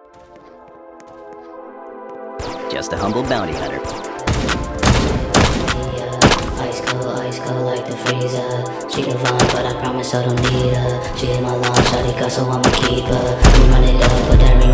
Just a humble bounty hunter. Ice cold like the freezer. She divine, but I promise I don't need her. She hit my launch, shawty got, so I'ma keep her. We run it up, but that